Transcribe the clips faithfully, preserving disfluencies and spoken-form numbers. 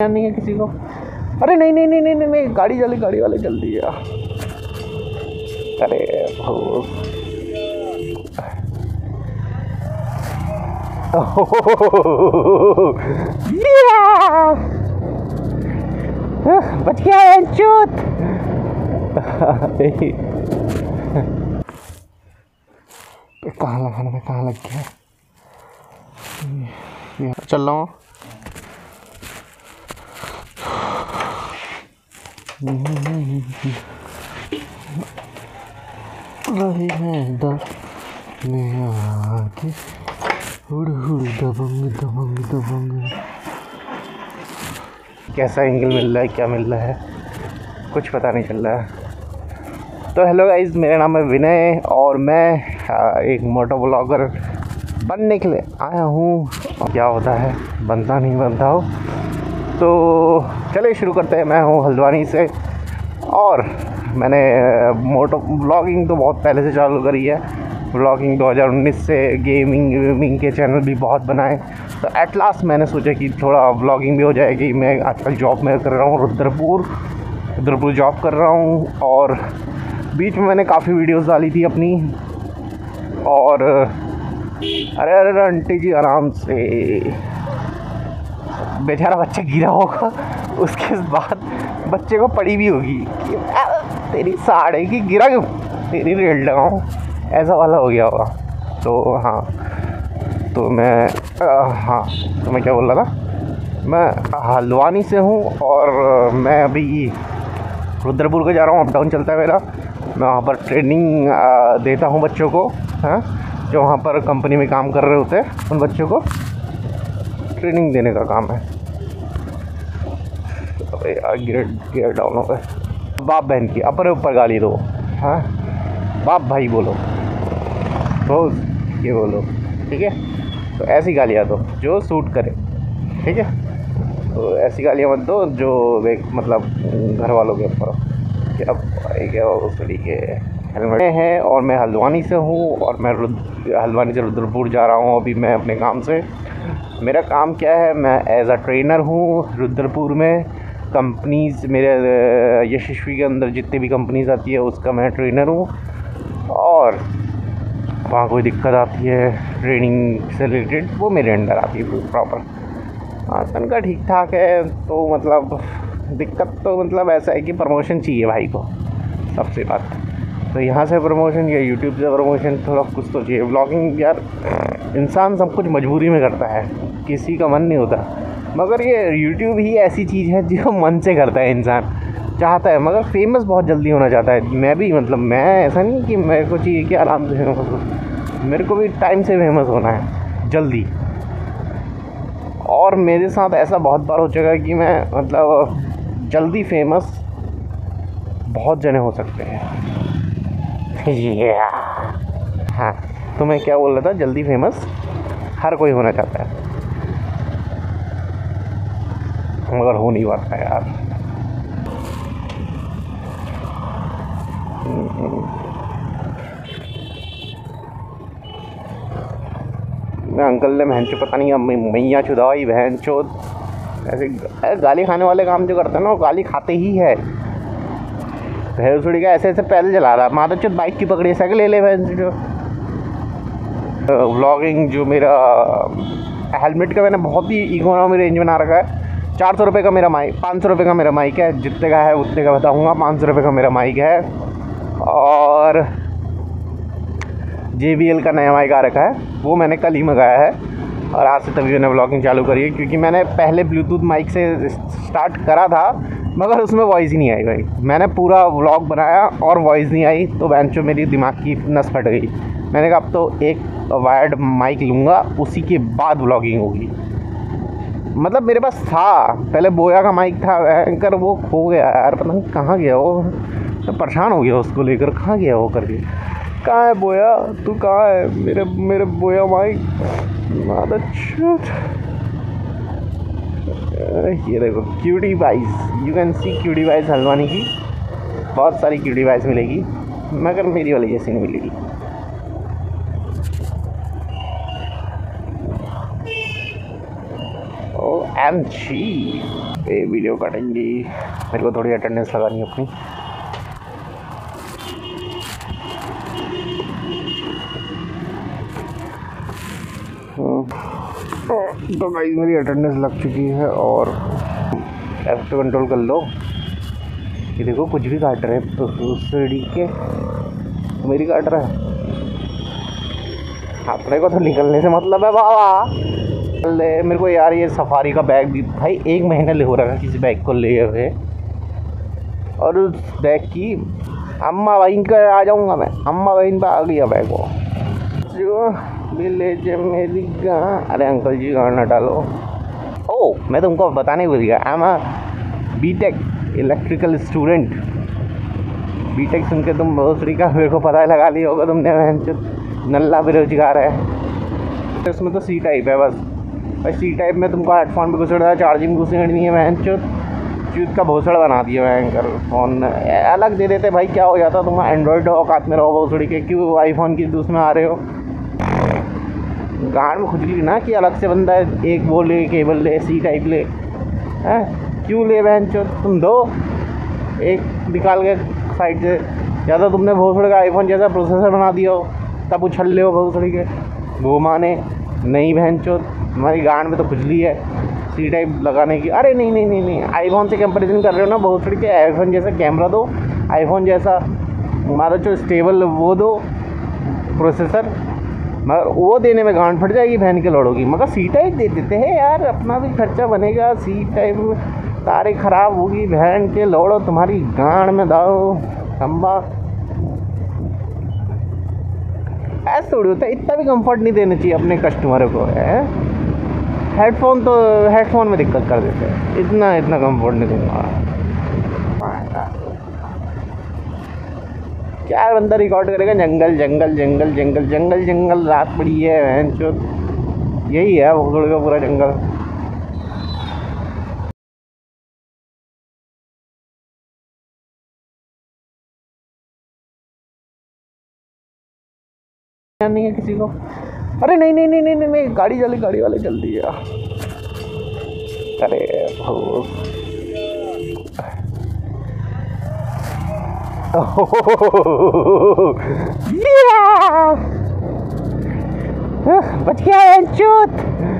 नहीं है किसी को। अरे नहीं नहीं नहीं नहीं नहीं, नहीं गाड़ी चली, गाड़ी वाले जल्दी आ। अरे बच गया है चूत। कहाँ लगाने में, कहाँ लग गया? चल रहा हूँ। रही है दर में आके हुड़ हुड़ दबंग दबंग दबंग। कैसा एंगल मिल रहा है, क्या मिल रहा है, कुछ पता नहीं चल रहा है। तो हेलो गाइस, मेरा नाम है विनय और मैं एक मोटो ब्लॉगर बनने के लिए आया हूँ। क्या होता है, बनता नहीं बनता हो। तो चलिए शुरू करते हैं। मैं हूँ हल्द्वानी से और मैंने मोटो ब्लॉगिंग तो बहुत पहले से चालू करी है। ब्लॉगिंग दो हज़ार उन्नीस से गेमिंग वेमिंग के चैनल भी बहुत बनाए। तो एट लास्ट मैंने सोचा कि थोड़ा ब्लॉगिंग भी हो जाएगी। मैं आजकल जॉब में कर रहा हूँ, रुद्रपुर रुद्रपुर जॉब कर रहा हूँ और बीच में मैंने काफ़ी वीडियोस डाली थी अपनी। और अरे अरे आंटी जी आराम से, बेचारा बच्चा गिरा होगा, उसके बाद बच्चे को पड़ी भी होगी कि तेरी साड़े की गिरा क्यों, तेरी रेल लगाऊँ, ऐसा वाला हो गया होगा। तो हाँ, तो मैं आ, हाँ तो मैं क्या बोल रहा था, मैं हल्द्वानी से हूँ और मैं अभी रुद्रपुर को जा रहा हूँ। अप डाउन चलता है मेरा। मैं वहाँ पर ट्रेनिंग देता हूँ बच्चों को, हाँ, जो वहाँ पर कंपनी में काम कर रहे होते हैं उन बच्चों को ट्रेनिंग देने का काम है। अरे यार गियर गियर डाउन हो गए। बाप बहन की अपर ऊपर गाली दो, हाँ, बाप भाई बोलो तो ये बोलो, ठीक है। तो ऐसी गालियाँ दो जो सूट करे, ठीक है। तो ऐसी गालियाँ मत दो जो एक मतलब घर वालों के ऊपर क्या क्या उस तरीके हेलमेट है। और मैं हल्द्वानी से हूँ और मैं हल्द्वानी से रुद्रपुर जा रहा हूँ अभी मैं अपने काम से। मेरा काम क्या है, मैं एज अ ट्रेनर हूँ रुद्रपुर में। कंपनीज़ मेरे यशस्वी के अंदर जितनी भी कंपनीज़ आती है उसका मैं ट्रेनर हूँ। और वहाँ कोई दिक्कत आती है ट्रेनिंग से रिलेटेड, वो मेरे अंडर आती है प्रॉपर। हाँ, तनख्वाह ठीक ठाक है। तो मतलब दिक्कत तो मतलब ऐसा है कि प्रमोशन चाहिए भाई को, सबसे बात। तो यहाँ से प्रमोशन या यूट्यूब से प्रमोशन, थोड़ा कुछ तो चाहिए। व्लॉगिंग यार इंसान सब कुछ मजबूरी में करता है, किसी का मन नहीं होता। मगर ये यूट्यूब ही ऐसी चीज़ है जो मन से करता है, इंसान चाहता है। मगर फेमस बहुत जल्दी होना चाहता है। मैं भी मतलब मैं ऐसा नहीं कि मेरे को चाहिए कि आराम से फेमस हो, मेरे को भी टाइम से फेमस होना है जल्दी। और मेरे साथ ऐसा बहुत बार हो चुका है कि मैं मतलब जल्दी फेमस बहुत जने हो सकते हैं। yeah. हाँ, तो मैं क्या बोल रहा था, जल्दी फेमस हर कोई होना चाहता है मगर हो नहीं पाता यार। मैं अंकल ने बहन चो पता नहीं मैया चुदाई बहन चो ऐसे गाली खाने वाले काम जो करते हैं ना, वो गाली खाते ही है। भैंसुड़ी का ऐसे ऐसे पैदल चला रहा, माता चुद बाइक की पकड़ी, साइकिल ले ले भैंस जो। व्लॉगिंग जो मेरा हेलमेट का मैंने बहुत ही इकोनॉमी रेंज बना रखा है। चार सौ रुपये का मेरा माइक, पाँच सौ रुपये का मेरा माइक है, जितने का है उतने का बताऊँगा। पाँच सौ रुपये का मेरा माइक है और जे बी एल का नया माइक आ रखा है, वो मैंने कल ही मंगाया है। और आज से तभी मैंने व्लॉगिंग चालू करी है, क्योंकि मैंने पहले ब्लूटूथ माइक से स्टार्ट करा था मगर उसमें वॉइस ही नहीं आई भाई। मैंने पूरा व्लॉग बनाया और वॉइस नहीं आई, तो बेंचो मेरी दिमाग की नस फट गई। मैंने कहा अब तो एक वायर्ड माइक लूँगा, उसी के बाद व्लॉगिंग होगी। मतलब मेरे पास था पहले बोया का माइक था एंकर, वो खो गया यार, पता नहीं कहाँ गया वो। मैं परेशान हो गया उसको लेकर, कहाँ गया वो करके। कहाँ है बोया, तू कहाँ है, मेरे मेरे बोया माइक। अच्छा ये देखो cutie wise, you can see cutie wise Haldwani की बहुत सारी क्यूटी वाइज मिलेगी, मगर मेरी वाली जैसी नहीं मिलेगी। एम जी ये वीडियो कटेंगी, मेरे को थोड़ी अटेंडेंस लगानी है अपनी। तो गाइस मेरी अटेंडेंस लग चुकी है और एफ पे कंट्रोल कर लो। ये देखो कुछ भी काट रहे हैं तो सीढ़ी के मेरी काट रहा है। अपने को तो निकलने से मतलब है बाबा। ले मेरे को यार ये सफारी का बैग भी भाई एक महीने ले हो रहा है किसी बैग को ले हुए, और उस बैग की अम्मा बहन का आ जाऊंगा मैं, अम्मा बहन पर आ गया बैग वो जो विलेज मेरी गाँ। अरे अंकल जी गाना ना डालो। ओ मैं तुमको बताने भूल गया, I am a BTech electrical student. BTech सुन के तुम बहुत का मेरे को पता लगा लिया होगा तुमने, नल्ला बेरोजगार है। इसमें तो सी टाइप है बस, भाई सी टाइप में तुमको हेडफोन भी घुसड़ रहा है, चार्जिंग घुसड़नी है। वहन चुत चुत का भोसड़ बना दिया भयंकर। फ़ोन अलग दे देते भाई, क्या हो जाता तुम एंड्रॉयड औकात में रहो भोसड़ी के, क्यों आईफोन की दूसरे में आ रहे हो। गांड में खुजली ना कि अलग से बंदा एक वो ले केबल ले सी टाइप ले, हैं क्यों ले बहन चो। तुम दो एक निकाल के साइड से, या तो तुमने भोसड़ी का आईफोन जैसा प्रोसेसर बना दिया हो तब उछल ले हो भोसड़ी के वो माने नहीं। बहन चो तुम्हारी गांड में तो खुजली है सी टाइप लगाने की। अरे नहीं नहीं नहीं नहीं आईफोन से कंपैरिजन कर रहे हो ना भोसड़ी के। आईफोन जैसा कैमरा दो, आईफोन जैसा हमारा जो स्टेबल वो दो प्रोसेसर, मगर वो देने में गांड फट जाएगी बहन के लड़ोगी। मगर सी टाइप दे देते हैं यार, अपना भी खर्चा बनेगा। सी टाइप में तारे खराब होगी बहन के लौड़ो, तुम्हारी गांड में दाओ खम्बा। ऐसा थोड़ी होता है, इतना भी कंफर्ट नहीं देना चाहिए अपने कस्टमर को है। हेडफोन तो हेडफोन में दिक्कत कर देते हैं, इतना इतना कंफर्ट नहीं दूंगा। क्या बंदा रिकॉर्ड करेगा, जंगल जंगल जंगल जंगल जंगल जंगल रात पड़ी है बहन चो, यही है भोसड़ का पूरा जंगल। नहीं है किसी को। अरे नहीं नहीं नहीं नहीं नहीं, नहीं गाड़ी चली, गाड़ी वाले जल्दी है। अरे बच गया है चूत।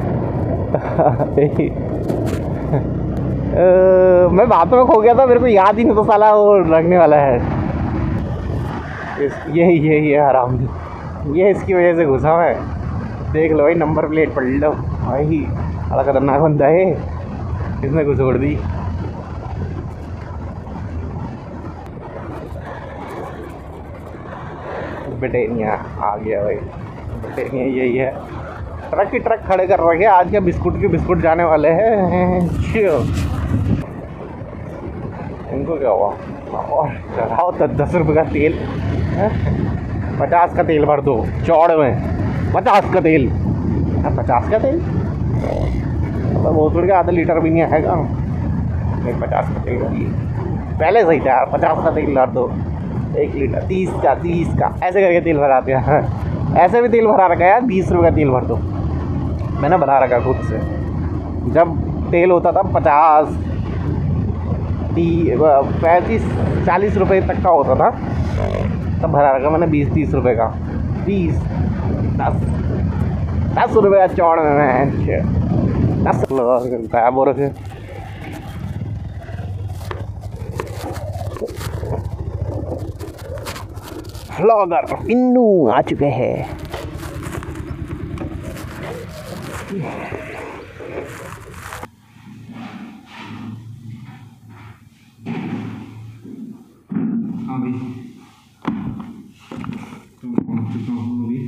मैं बातों में खो गया था, मेरे को याद ही नहीं तो साला वो रखने वाला है। यही यही है हराम, ये इसकी वजह से घुसा मैं। देख लो भाई नंबर प्लेट पढ़ लो भाई, बड़ा खतरनाक बंदा है, इसने घुसोड़ दी। ब्रिटानिया आ गया भाई, ब्रिटानिया यही है। ट्रक ही ट्रक खड़े कर रखे आज के, बिस्कुट के बिस्कुट जाने वाले हैं। इनको क्या हुआ, और चढ़ाओ तो दस रुपये का तेल, पचास का तेल भर दो चौड़ में, पचास का तेल, पचास का तेल मतलब भोसड़ के आधा लीटर भी नहीं आएगा। एक पचास का तेल पहले सही था, पचास का तेल भर दो, एक लीटर तीस का तीस का ऐसे करके तेल भराते हैं। ऐसे भी तेल भरा रखा है यार, बीस रुपये का तेल भर दो, मैंने भरा रखा खुद से। जब तेल होता था पचास ती पैंतीस चालीस रुपये तक का होता था, तब भरा रखा मैंने बीस तीस रुपये का, बीस दस दस रुपये का चौड़ में मैं दस गायब हो रखे। व्लॉगर पिन्नू आ चुके हैं। अभी तो पहुंच चुका हूँ अभी।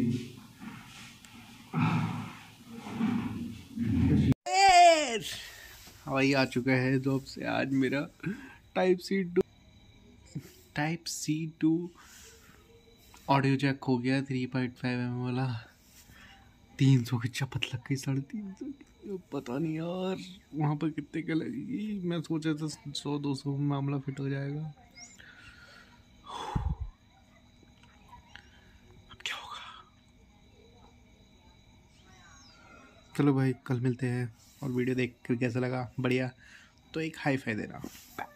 हवाई आ चुका है जॉब से। आज मेरा type C to type C to audio jack हो गया, three point five M M वाला। तीन सौ की चपत लग गई, साढ़े तीन सौ की। पता नहीं यार वहाँ पर कितने का लगेगी। मैं सोचा था सौ दो सौ में मामला फिट हो जाएगा। अब क्या होगा। चलो भाई कल मिलते हैं। और वीडियो देख कर कैसा लगा, बढ़िया, तो एक हाई फाई देना।